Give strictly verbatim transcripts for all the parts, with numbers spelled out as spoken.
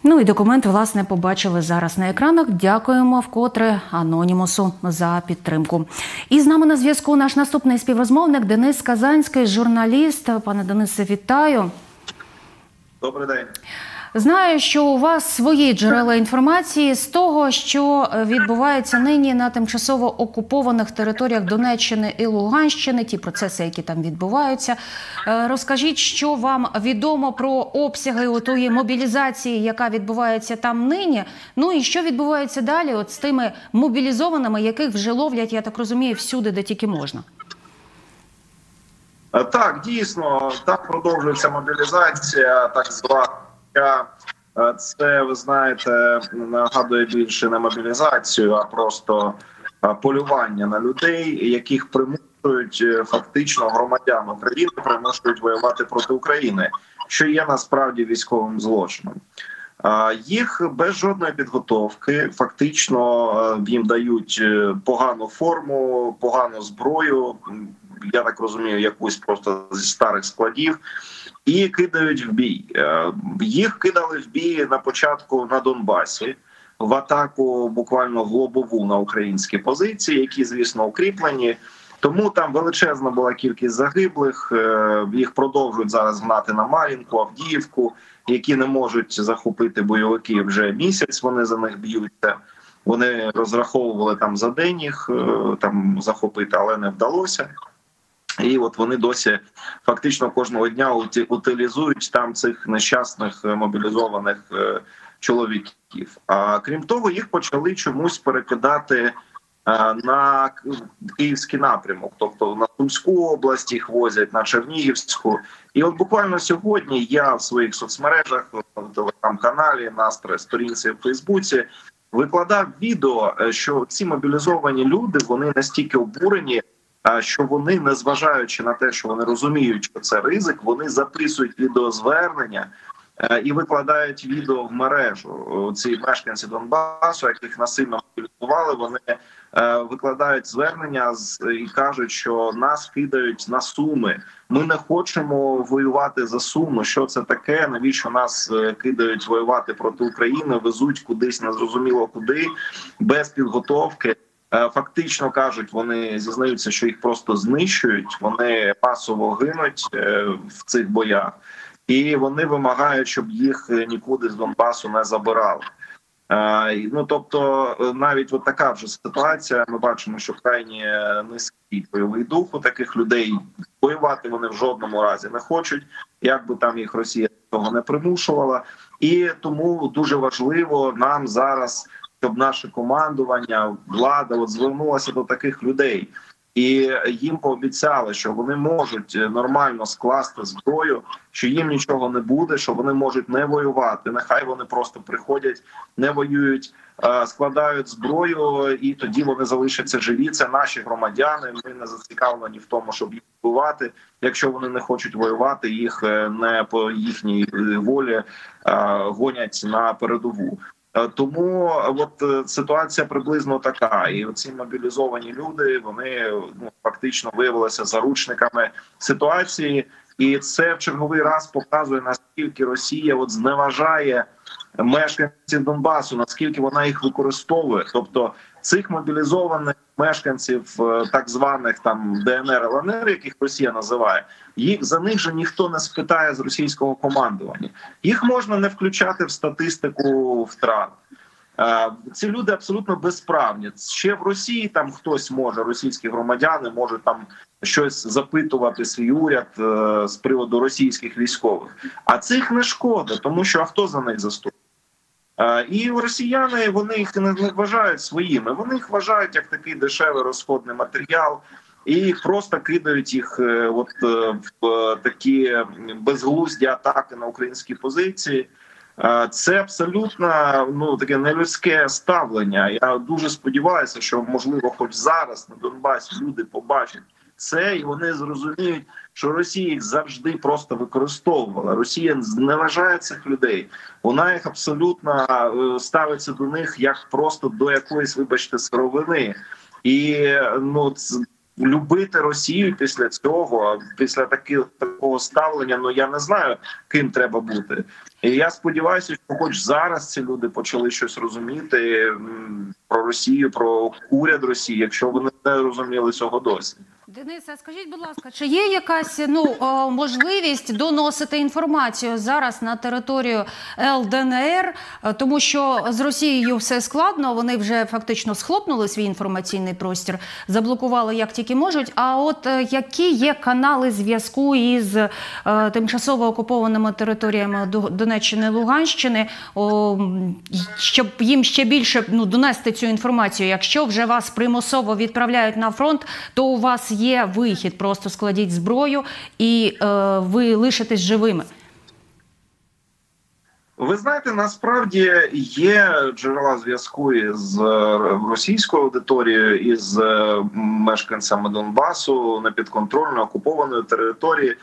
Ну і документ, власне, побачили зараз на екранах. Дякуємо вкотре Анонімусу за підтримку. І з нами на зв'язку наш наступний співрозмовник Денис Казанський, журналіст. Пане Денисе, вітаю. Добрий день. Знаю, що у вас свої джерела інформації з того, що відбувається нині на тимчасово окупованих територіях Донеччини і Луганщини, ті процеси, які там відбуваються. Розкажіть, що вам відомо про обсяги отої мобілізації, яка відбувається там нині, ну і що відбувається далі от з тими мобілізованими, яких вже ловлять, я так розумію, всюди, де тільки можна. Так, дійсно, так продовжується мобілізація, так звана. Це, ви знаєте, нагадує більше не мобілізацію, а просто полювання на людей, яких примушують фактично громадян України, примушують воювати проти України, що є насправді військовим злочином. Їх без жодної підготовки, фактично їм дають погану форму, погану зброю, я так розумію, якусь просто зі старих складів, і кидають в бій. Їх кидали в бій на початку на Донбасі, в атаку буквально в лобову на українські позиції, які, звісно, укріплені. Тому там величезна була кількість загиблих, їх продовжують зараз гнати на Мар'їнку, Авдіївку, які не можуть захопити бойовики вже місяць, вони за них б'ються. Вони розраховували там за день їх там захопити, але не вдалося. І от вони досі фактично кожного дня утилізують там цих нещасних мобілізованих чоловіків. А крім того, їх почали чомусь перекидати на київський напрямок, тобто на Сумську область їх возять, на Чернігівську. І от буквально сьогодні я в своїх соцмережах, в телеграм-каналі, на сторінці в Фейсбуці викладав відео, що ці мобілізовані люди, вони настільки обурені, що вони, незважаючи на те, що вони розуміють, що це ризик, вони записують відеозвернення і викладають відео в мережу. Ці мешканці Донбасу, яких насильно мобілізували, вони викладають звернення і кажуть, що нас кидають на Суми. Ми не хочемо воювати за Суми. Що це таке? Навіщо нас кидають воювати проти України? Везуть кудись незрозуміло куди, без підготовки. Фактично, кажуть, вони зізнаються, що їх просто знищують, вони масово гинуть в цих боях, і вони вимагають, щоб їх нікуди з Донбасу не забирали. Ну, тобто, навіть от така вже ситуація, ми бачимо, що крайні низький бойовий дух у таких людей, воювати вони в жодному разі не хочуть, як би там їх Росія того не примушувала. І тому дуже важливо нам зараз, щоб наше командування, влада от звернулася до таких людей. І їм пообіцяли, що вони можуть нормально скласти зброю, що їм нічого не буде, що вони можуть не воювати. Нехай вони просто приходять, не воюють, складають зброю, і тоді вони залишаться живі. Це наші громадяни, ми не зацікавлені в тому, щоб їх вбивати. Якщо вони не хочуть воювати, їх не по їхній волі гонять на передову. Тому от ситуація приблизно така. І ці мобілізовані люди, вони ну, фактично виявилися заручниками ситуації. І це в черговий раз показує, наскільки Росія от зневажає мешканців Донбасу, наскільки вона їх використовує. Тобто цих мобілізованих мешканців так званих там Де Ен Ер, Ел Ен Ер, яких Росія називає, їх за них же ніхто не спитає з російського командування. Їх можна не включати в статистику втрат. Ці люди абсолютно безправні. Ще в Росії там хтось може, російські громадяни можуть там щось запитувати свій уряд з приводу російських військових. А цих не шкода, тому що а хто за них заступить? І росіяни, вони їх не вважають своїми, вони їх вважають як такий дешевий розходний матеріал, і просто кидають їх от в такі безглузді атаки на українські позиції. Це абсолютно ну таке нелюдське ставлення. Я дуже сподіваюся, що можливо, хоч зараз на Донбасі люди побачать це, і вони зрозуміють, що Росія їх завжди просто використовувала. Росія зневажає цих людей. Вона їх абсолютно ставиться до них як просто до якоїсь, вибачте, сировини. І ну любити Росію після цього, після таки, такого ставлення, ну я не знаю, ким треба бути. І я сподіваюся, що хоч зараз ці люди почали щось розуміти про Росію, про уряд Росії, якщо вони не розуміли цього досі. Денисе, скажіть, будь ласка, чи є якась ну можливість доносити інформацію зараз на територію Л Д Н Р, тому що з Росією все складно, вони вже фактично схлопнули свій інформаційний простір, заблокували як тільки можуть, а от які є канали зв'язку із е, тимчасово окупованими територіями Донеччини і Луганщини, о, щоб їм ще більше ну, донести цю інформацію, якщо вже вас примусово відправляють на фронт, то у вас є вихід, просто складіть зброю і е, ви лишитесь живими. Ви знаєте, насправді є джерела зв'язку із російською аудиторією, із мешканцями Донбасу на підконтрольно окупованої території,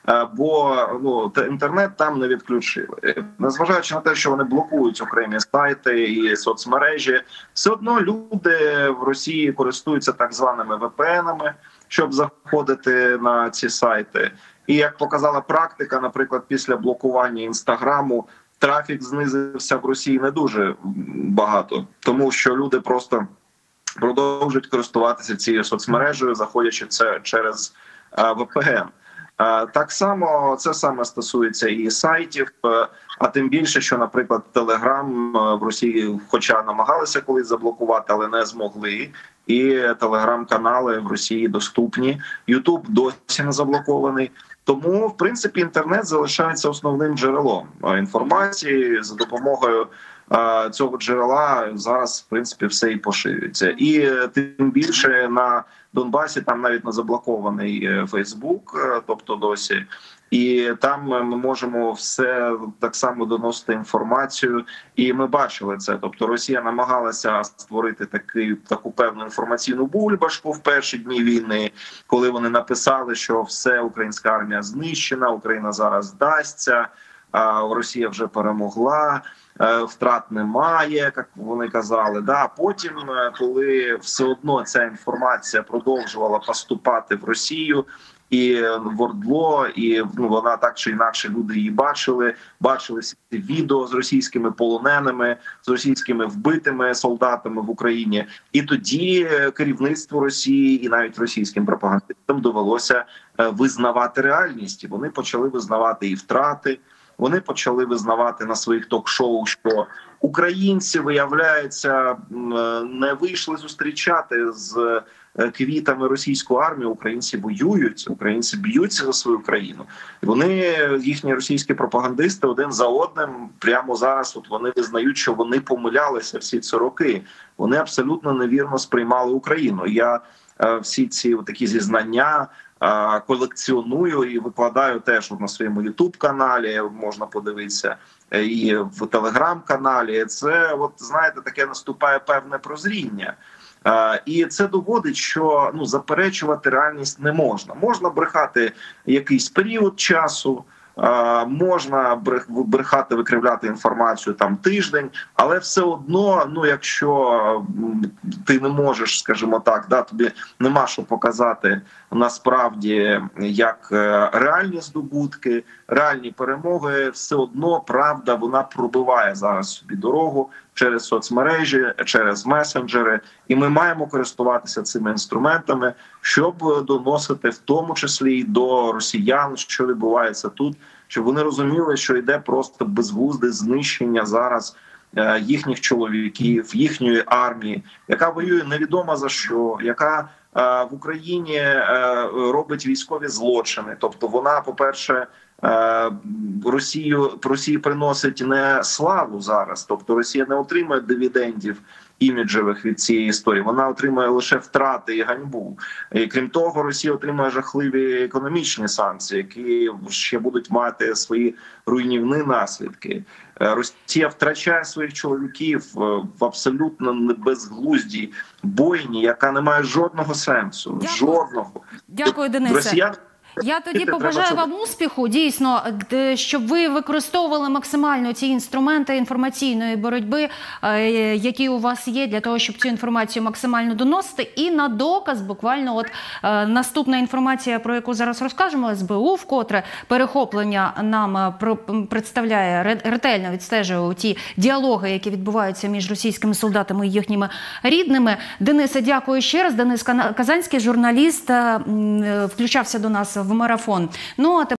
бо ну, інтернет там не відключили. Незважаючи на те, що вони блокують окремі сайти і соцмережі, все одно люди в Росії користуються так званими ве пе енами, щоб заходити на ці сайти. І як показала практика, наприклад, після блокування Інстаграму, трафік знизився в Росії не дуже багато, тому що люди просто продовжують користуватися цією соцмережею, заходячи це через ве пе ен. Так само це саме стосується і сайтів, а тим більше, що, наприклад, Телеграм в Росії, хоча намагалися колись заблокувати, але не змогли, і телеграм-канали в Росії доступні, Ютуб досі не заблокований. Тому, в принципі, інтернет залишається основним джерелом інформації. За допомогою цього джерела зараз, в принципі, все і поширюється. І тим більше на Донбасі там навіть не заблокований Фейсбук, тобто досі. І там ми можемо все так само доносити інформацію. І ми бачили це. Тобто Росія намагалася створити такий, таку певну інформаційну бульбашку в перші дні війни, коли вони написали, що все, українська армія знищена, Україна зараз здасться, Росія вже перемогла, втрат немає, як вони казали. Да, потім, коли все одно ця інформація продовжувала поступати в Росію, і в Ордло, і ну, вона так чи інакше люди її бачили, бачили ці відео з російськими полоненими, з російськими вбитими солдатами в Україні. І тоді керівництву Росії і навіть російським пропагандистам довелося визнавати реальність. Вони почали визнавати і втрати, вони почали визнавати на своїх ток-шоу, що українці, виявляється, не вийшли зустрічати з квітами російську армію, українці воюють, українці б'ються за свою країну. І вони, їхні російські пропагандисти, один за одним прямо зараз от вони визнають, що вони помилялися всі ці роки. Вони абсолютно невірно сприймали Україну. Я е, всі ці такі зізнання е, колекціоную і викладаю теж от на своєму ютуб-каналі, можна подивитися, і в телеграм-каналі. Це, от знаєте, таке наступає певне прозріння. Uh, і це доводить, що ну заперечувати реальність не можна. Можна брехати якийсь період часу, uh, можна брехати, викривляти інформацію там тиждень, але все одно, ну якщо ти не можеш, скажімо так, да, тобі нема що показати насправді як реальні здобутки, реальні перемоги, все одно правда, вона пробиває зараз собі дорогу через соцмережі, через месенджери, і ми маємо користуватися цими інструментами, щоб доносити в тому числі і до росіян, що відбувається тут, щоб вони розуміли, що йде просто безглузде знищення зараз їхніх чоловіків, їхньої армії, яка воює невідомо за що, яка в Україні робить військові злочини. Тобто вона, по-перше, Росію, Росії приносить не славу зараз, тобто Росія не отримує дивідендів іміджевих від цієї історії, вона отримує лише втрати і ганьбу. І крім того, Росія отримує жахливі економічні санкції, які ще будуть мати свої руйнівні наслідки. Росія втрачає своїх чоловіків в абсолютно безглуздій бойні, яка не має жодного сенсу. Дякую. Жодного. Дякую, Денисе. Росіян Я тоді Треба побажаю це- вам успіху, дійсно, д- щоб ви використовували максимально ці інструменти інформаційної боротьби, е, які у вас є, для того, щоб цю інформацію максимально доносити. І на доказ, буквально, от е, наступна інформація, про яку зараз розкажемо, ес бе у вкотре перехоплення нам е, про- представляє, ре- ретельно відстежує ті діалоги, які відбуваються між російськими солдатами і їхніми рідними. Денисе, дякую ще раз. Денис Кана- Казанський, журналіст, е, м, е, включався до нас в марафон. Ну, а